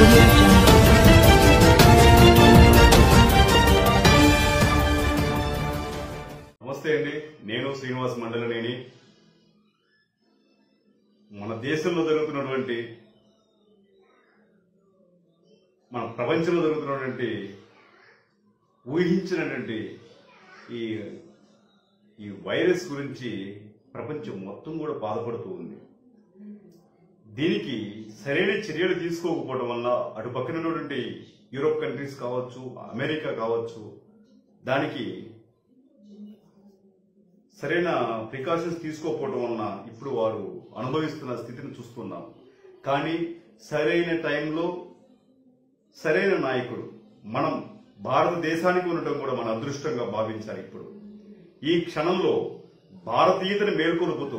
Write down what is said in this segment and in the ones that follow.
audio jungle. నమస్తే అండి, నేను శ్రీనివాస్ మండలనేని. మన దేశంలో జరుగుతున్నటువంటి, మన ప్రపంచంలో జరుగుతున్నటువంటి ఊహించినటువంటి ఈ వైరస్ గురించి ప్రపంచం మొత్తం కూడా బాధపడుతూ ఉంది. దీనికి సరైన చర్యలు తీసుకోకపోవడం వల్ల అటు పక్కన ఉన్నటువంటి యూరోప్ కంట్రీస్ కావచ్చు, అమెరికా కావచ్చు, దానికి సరైన ప్రికాషన్స్ తీసుకోకపోవడం వలన ఇప్పుడు వారు అనుభవిస్తున్న స్థితిని చూస్తున్నాం. కానీ సరైన టైంలో సరైన నాయకుడు మనం భారతదేశానికి ఉండటం కూడా మన అదృష్టంగా భావించాలి. ఇప్పుడు ఈ క్షణంలో భారతీయతను మేల్కొలుపుతూ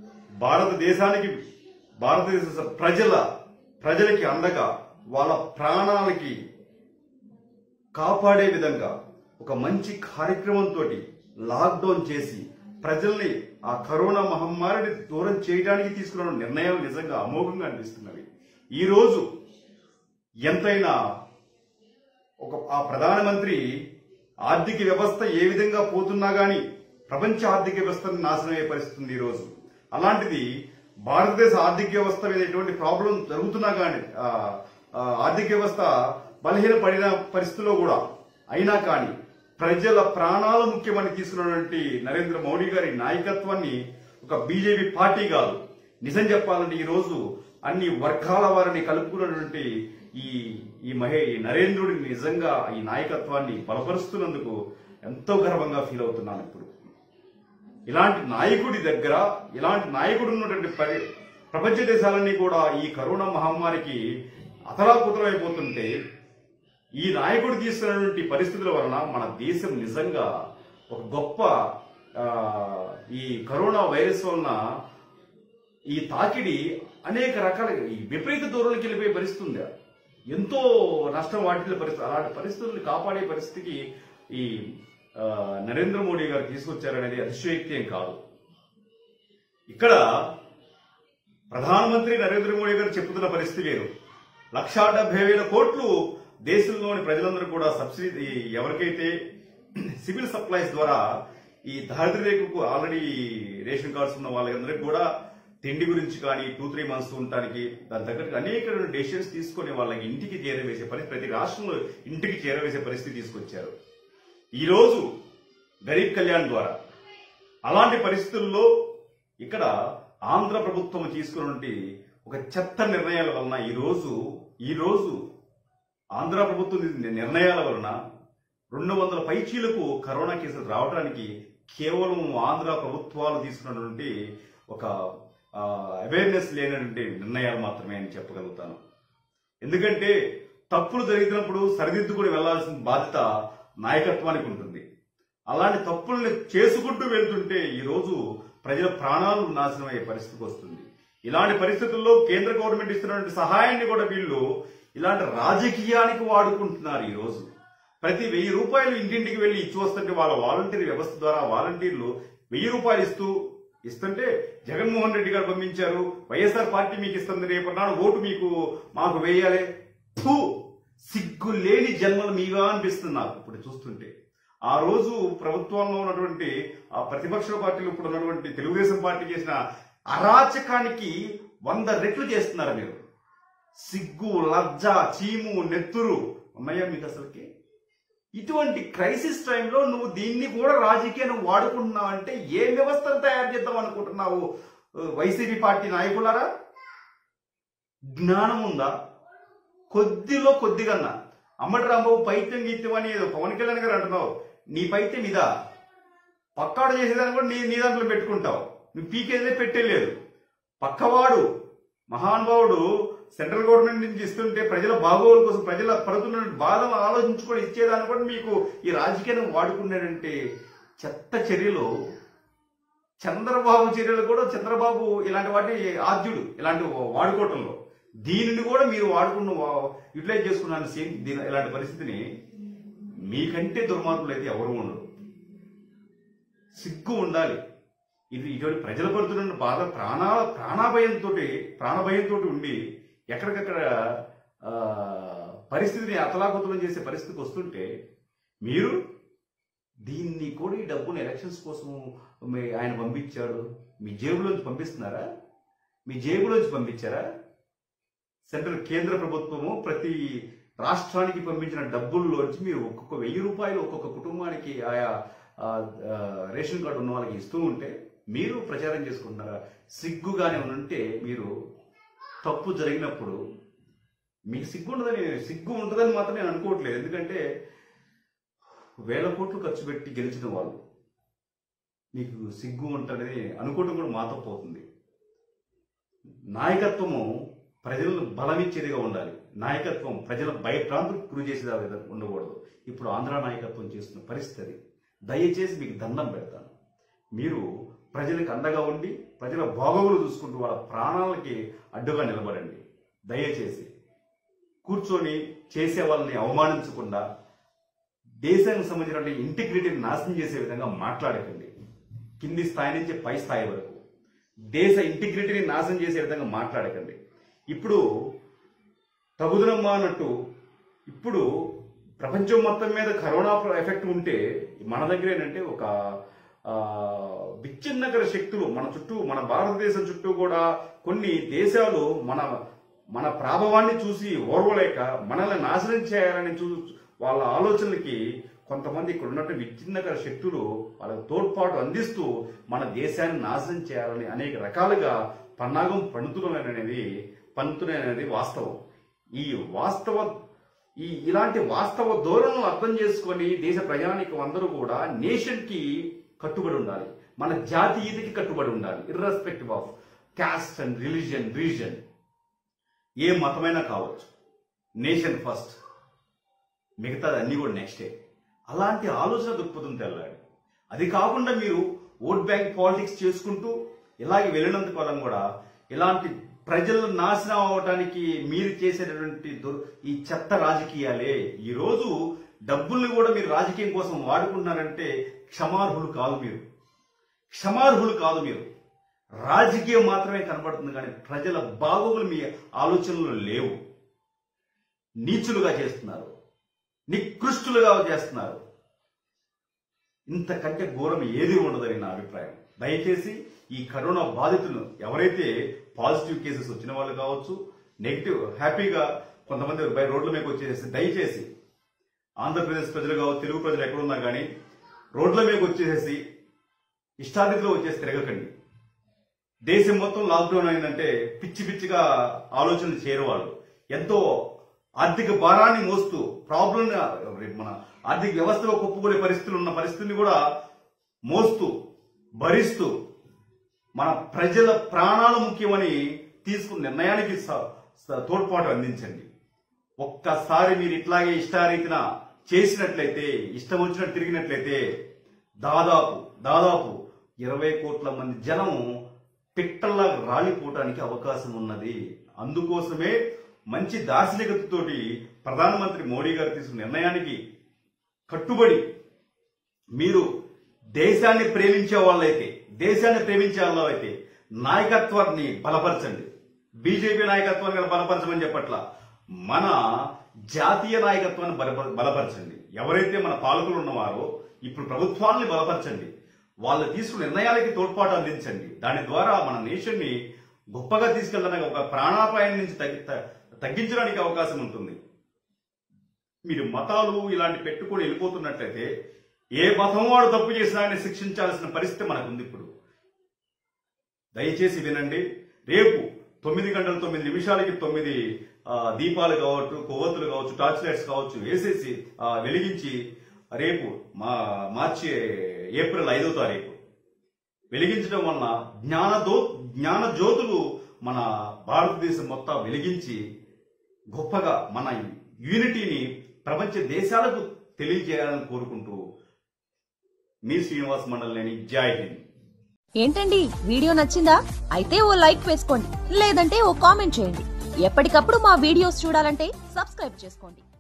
భారతదేశ ప్రజలకి అండగా వాళ్ళ ప్రాణాలకి కాపాడే విధంగా ఒక మంచి కార్యక్రమంతో లాక్డౌన్ చేసి ప్రజల్ని ఆ కరోనా మహమ్మారిని దూరం చేయడానికి తీసుకున్న నిర్ణయాలు నిజంగా అమోఘంగా అనిపిస్తున్నవి. ఈ రోజు ఎంతైనా ఆ ప్రధానమంత్రి ఆర్థిక వ్యవస్థ ఏ విధంగా పోతున్నా గాని ప్రపంచ ఆర్థిక వ్యవస్థను నాశనమయ్యే పరిస్థితి ఉంది ఈ రోజు. అలాంటిది భారతదేశ ఆర్థిక వ్యవస్థ మీద ఎటువంటి ప్రాబ్లం జరుగుతున్నా గాని, ఆర్థిక వ్యవస్థ బలహీనపడిన పరిస్థితుల్లో కూడా అయినా కానీ ప్రజల ప్రాణాలు ముఖ్యమని తీసుకున్నటువంటి నరేంద్ర మోడీ గారి నాయకత్వాన్ని ఒక బీజేపీ పార్టీ కాదు, నిజం చెప్పాలంటే ఈ రోజు అన్ని వర్గాల వారిని కలుపుకున్నటువంటి ఈ నరేంద్రుడిని నిజంగా ఈ నాయకత్వాన్ని బలపరుస్తున్నందుకు ఎంతో గర్వంగా ఫీల్ అవుతున్నాను. ఇప్పుడు ఇలాంటి నాయకుడు ఉన్నటువంటి ప్రపంచ దేశాలన్నీ కూడా ఈ కరోనా మహమ్మారికి అతలాకుతలమైపోతుంటే ఈ నాయకుడు తీసుకున్నటువంటి పరిస్థితుల వలన మన దేశం నిజంగా ఒక గొప్ప ఈ కరోనా వైరస్ వలన ఈ తాకిడి అనేక రకాల విపరీత దూరంలోకి వెళ్ళిపోయే పరిస్థితి ఉంది. ఎంతో నష్టం వాటిల్లిన పరిస్థితి. అలాంటి పరిస్థితులను కాపాడే పరిస్థితికి ఈ నరేంద్ర మోడీ గారు తీసుకొచ్చారనేది అతిశయోక్తి ఏం కాదు. ఇక్కడ ప్రధానమంత్రి నరేంద్ర మోడీ గారు చెప్తున్న పరిస్థితి వేరు. 1,70,000 కోట్లు దేశంలోని ప్రజలందరూ కూడా సబ్సిడీ, ఎవరికైతే సివిల్ సప్లైస్ ద్వారా ఈ దారిద్ర్య రేఖకు ఆల్రెడీ రేషన్ కార్డ్స్ ఉన్న వాళ్ళందరికీ కూడా తిండి గురించి కానీ 2-3 మంత్స్ ఉండటానికి దాని దగ్గర అనేక డెసిషన్స్ తీసుకుని వాళ్ళకి ఇంటికి చేరవేసే పరిస్థితి, ప్రతి రాష్ట్రంలో ఇంటికి చేరవేసే పరిస్థితి తీసుకొచ్చారు ఈ రోజు గరీబ్ కళ్యాణ్ ద్వారా. అలాంటి పరిస్థితుల్లో ఇక్కడ ఆంధ్ర ప్రభుత్వం తీసుకున్నటువంటి ఒక చెత్త నిర్ణయాల వలన ఈ రోజు ఆంధ్ర ప్రభుత్వం నిర్ణయాల వలన 200 పైచీలకు కరోనా కేసులు రావడానికి కేవలం ఆంధ్ర ప్రభుత్వాలు తీసుకున్నటువంటి ఒక అవేర్నెస్ లేనటువంటి నిర్ణయాలు మాత్రమే అని చెప్పగలుగుతాను. ఎందుకంటే తప్పులు జరుగుతున్నప్పుడు సరిదిద్దుకుని వెళ్లాల్సిన బాధ్యత నాయకత్వానికి ఉంటుంది. అలాంటి తప్పుల్ని చేసుకుంటూ వెళ్తుంటే ఈ రోజు ప్రజల ప్రాణాలు నాశనం అయ్యే పరిస్థితికి వస్తుంది. ఇలాంటి పరిస్థితుల్లో కేంద్ర గవర్నమెంట్ ఇస్తున్నటువంటి సహాయాన్ని కూడా వీళ్ళు ఇలాంటి రాజకీయానికి వాడుకుంటున్నారు. ఈ రోజు ప్రతి 1,000 రూపాయలు ఇంటింటికి వెళ్లి ఇచ్చి వస్తుంటే వాళ్ళ వాలంటీర్ వ్యవస్థ ద్వారా వాలంటీర్లు 1,000 రూపాయలు ఇస్తుంటే జగన్మోహన్ రెడ్డి గారు పంపించారు, వైఎస్ఆర్ పార్టీ మీకు ఇస్తుంది, రేపటినాడు ఓటు మాకు వేయాలి. సిగ్గు లేని జన్మలు మీగా అనిపిస్తుంది నాకు ఇప్పుడు చూస్తుంటే. ఆ రోజు ప్రభుత్వంలో ఉన్నటువంటి ఆ ప్రతిపక్ష పార్టీలు ఇప్పుడు ఉన్నటువంటి తెలుగుదేశం పార్టీ చేసిన అరాచకానికి 100 రెట్లు చేస్తున్నారు మీరు. సిగ్గు, లజ్జ, చీము, నెత్తురు ఉన్నాయా మీకు అసలుకి? ఇటువంటి క్రైసిస్ టైంలో నువ్వు దీన్ని కూడా రాజకీయాన్ని వాడుకుంటున్నావు అంటే ఏ వ్యవస్థను తయారు చేద్దాం అనుకుంటున్నావు? వైసీపీ పార్టీ నాయకులారా, జ్ఞానం ఉందా? కొద్దిగా అమ్మటి రాంబాబు పైత్యం గీత్యం అని ఏదో పవన్ కళ్యాణ్ గారు అంటున్నావు. నీ పైత్యం ఇదా? పక్కాడు చేసేదాన్ని కూడా నీ దాంట్లో పెట్టుకుంటావు. నువ్వు పీకేదే పెట్టలేదు. పక్కవాడు మహానుభావుడు సెంట్రల్ గవర్నమెంట్ నుంచి ఇస్తుంటే ప్రజల బాగోగుల కోసం, ప్రజల పడుతున్న బాధలు ఆలోచించుకొని ఇచ్చేదాన్ని కూడా మీకు ఈ రాజకీయాన్ని వాడుకున్నాడంటే చెత్త చర్యలు. చంద్రబాబు ఇలాంటి వాటి ఆద్యుడు ఇలాంటి వాడుకోవటంలో. దీనిని కూడా మీరు యూటిలైజ్ చేసుకున్నాను. సేమ్ ఇలాంటి పరిస్థితిని మీకంటే దుర్మార్గులు అయితే ఎవరు ఉండరు. సిగ్గు ఉండాలి. ఇది ఇటువంటి ప్రజలు పడుతున్న బాధ ప్రాణభయంతో ఉండి ఎక్కడికక్కడ పరిస్థితిని అతలాకుతలం చేసే పరిస్థితికి వస్తుంటే మీరు దీన్ని కూడా ఈ డబ్బును ఎలక్షన్స్ కోసం ఆయన పంపించాడు, మీ జేబులోంచి పంపిస్తున్నారా? మీ జేబులోంచి పంపించారా? సెంట్రల్ కేంద్ర ప్రభుత్వము ప్రతి రాష్ట్రానికి పంపించిన డబ్బుల్లోంచి మీరు ఒక్కొక్క 1000 రూపాయలు ఒక్కొక్క కుటుంబానికి ఆయా రేషన్ కార్డు ఉన్న వాళ్ళకి ఇస్తూ ఉంటే మీరు ప్రచారం చేసుకుంటున్నారా? సిగ్గుగానే ఉంటే మీరు తప్పు జరిగినప్పుడు మీకు సిగ్గు ఉంటుందని మాత్రం నేను అనుకోవట్లేదు. ఎందుకంటే 1000 కోట్లు ఖర్చు పెట్టి గెలిచిన వాళ్ళు మీకు సిగ్గు ఉంటుందని అనుకోవడం కూడా మాతో పోతుంది. నాయకత్వము ప్రజలను బలమిచ్చేదిగా ఉండాలి. నాయకత్వం ప్రజల భయభ్రాంతులకు గురి చేసేదా ఉండకూడదు. ఇప్పుడు ఆంధ్ర నాయకత్వం చేస్తున్న పరిస్థితి. దయచేసి మీకు దండం పెడతాను, మీరు ప్రజలకు అండగా ఉండి ప్రజల బాగోగులు చూసుకుంటూ వాళ్ళ ప్రాణాలకి అడ్డుగా నిలబడండి. దయచేసి కూర్చొని చేసే వాళ్ళని అవమానించకుండా దేశానికి సంబంధించిన ఇంటిగ్రిటీని నాశనం చేసే విధంగా మాట్లాడకండి. కింది స్థాయి నుంచి పై స్థాయి వరకు దేశ ఇంటిగ్రిటీని నాశనం చేసే విధంగా మాట్లాడకండి. ఇప్పుడు తగుదనమ్మా అన్నట్టు ఇప్పుడు ప్రపంచం మొత్తం మీద కరోనా ఎఫెక్ట్ ఉంటే మన దగ్గర ఏంటంటే ఒక విచ్ఛిన్నకర శక్తులు మన చుట్టూ, మన భారతదేశం చుట్టూ కూడా కొన్ని దేశాలు మన ప్రాభవాన్ని చూసి ఓర్వలేక మనల్ని నాశనం చేయాలని వాళ్ళ ఆలోచనలకి కొంతమంది ఇక్కడ ఉన్నట్టు విచ్ఛిన్నకర శక్తులు వాళ్ళకి తోడ్పాటు అందిస్తూ మన దేశాన్ని నాశనం చేయాలని అనేక రకాలుగా పన్నాగం పన్నుతున్నాయనేది వాస్తవం. ఇలాంటి వాస్తవ ధోరణులు అర్థం చేసుకొని దేశ ప్రజానికి అందరూ కూడా నేషన్ కి కట్టుబడి ఉండాలి, మన జాతీయతకి కట్టుబడి ఉండాలి. Irrespective of caste and region ఏ మతమైనా కావచ్చు. నేషన్ ఫస్ట్, మిగతాది అన్ని కూడా నెక్స్టే. అలాంటి ఆలోచన దృక్పథం తెల్లాలి. అది కాకుండా మీరు ఓట్ బ్యాంక్ పాలిటిక్స్ చేసుకుంటూ ఇలాగే వెళ్ళినంత కాలం కూడా ఇలాంటి ప్రజలు నాశనం అవడానికి మీరు చేసేటటువంటి ఈ చెత్త రాజకీయాలే ఈ రోజు డబ్బుల్ని కూడా మీరు రాజకీయం కోసం వాడుకుంటున్నారంటే క్షమార్హులు కాదు మీరు. రాజకీయం మాత్రమే కనబడుతుంది కానీ ప్రజల బాగోగులు మీ ఆలోచనలు లేవు. నీచులుగా చేస్తున్నారు, నికృష్టులుగా చేస్తున్నారు. ఇంతకంటే ఘోరం ఏది ఉండదని నా అభిప్రాయం. దయచేసి ఈ కరోనా బాధితులు ఎవరైతే పాజిటివ్ కేసెస్ వచ్చిన వాళ్ళు కావచ్చు, నెగిటివ్ హ్యాపీగా కొంతమంది రోడ్ల మీద వచ్చేసేసి దయచేసి ఆంధ్రప్రదేశ్ ప్రజలు కావచ్చు, తెలుగు ప్రజలు ఎక్కడున్నా కానీ రోడ్ల మీద వచ్చేసేసి ఇష్టాధితిలో వచ్చేసి తిరగకండి. దేశం మొత్తం లాక్డౌన్ అయిందంటే పిచ్చిగా ఆలోచనలు చేయరు వాళ్ళు. ఎంతో ఆర్థిక భారాన్ని మోస్తూ ప్రాబ్లం మన ఆర్థిక వ్యవస్థలో కుప్పకూలే పరిస్థితులు ఉన్న పరిస్థితిని కూడా మోస్తూ భరిస్తూ మన ప్రజల ప్రాణాలు ముఖ్యమని తీసుకున్న నిర్ణయానికి తోడ్పాటు అందించండి. ఒక్కసారి మీరు ఇట్లాగే ఇష్టారీతిన చేసినట్లయితే, ఇష్టం వచ్చినట్టు తిరిగినట్లయితే దాదాపు 20 కోట్ల మంది జనం పిట్టల్లా రాలిపోవటానికి అవకాశం ఉన్నది. అందుకోసమే మంచి దార్శనికతతోటి ప్రధానమంత్రి మోడీ గారు తీసుకున్న నిర్ణయానికి కట్టుబడి మీరు దేశాన్ని ప్రేమించే వాళ్ళైతే నాయకత్వాన్ని బలపరచండి. బీజేపీ నాయకత్వాన్ని బలపరచమని చెప్పట్ల, మన జాతీయ నాయకత్వాన్ని బలపరచండి. ఎవరైతే మన పాలకులు ఉన్నవారో ఇప్పుడు ప్రభుత్వాన్ని బలపరచండి. వాళ్ళు తీసుకున్న నిర్ణయాలకి తోడ్పాటు అందించండి. దాని ద్వారా మన నేషన్ ని గొప్పగా తీసుకెళ్ళడానికి, ఒక ప్రాణాపాయం నుంచి తగ్గించడానికి అవకాశం ఉంటుంది. మీరు మతాలు ఇలాంటి పెట్టుకుని వెళ్ళిపోతున్నట్లయితే ఏ మతం వాడు తప్పు చేసినా ఆయన శిక్షించాల్సిన పరిస్థితి మనకుంది. ఇప్పుడు దయచేసి వినండి. రేపు 9 గంటల 9 నిమిషాలకి 9 దీపాలు కావచ్చు, కొవ్వొత్తులు కావచ్చు, టార్చ్ లైట్స్ కావచ్చు వేసేసి వెలిగించి రేపు ఏప్రిల్ 5వ తారీఖు వెలిగించడం వలన జ్ఞాన జ్యోతులు మన భారతదేశం మొత్తం వెలిగించి గొప్పగా మన యూనిటీని ప్రపంచ దేశాలకు తెలియజేయాలని కోరుకుంటూ మీ శ్రీనివాస్ మండలిని జై హింద్. ఏంటండి వీడియో నచ్చిందా? అయితే ఓ లైక్ వేసుకోండి, లేదంటే ఓ కామెంట్ చేయండి. ఎప్పటికప్పుడు మా వీడియోస్ చూడాలంటే సబ్స్క్రైబ్ చేసుకోండి.